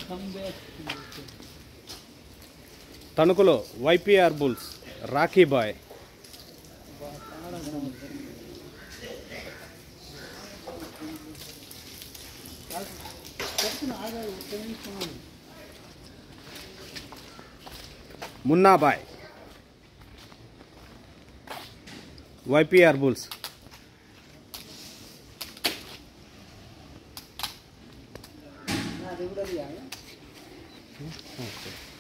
తణుకులో YPR bulls Rakhi Bhai. Munnabhai YPR bulls. అది కూడా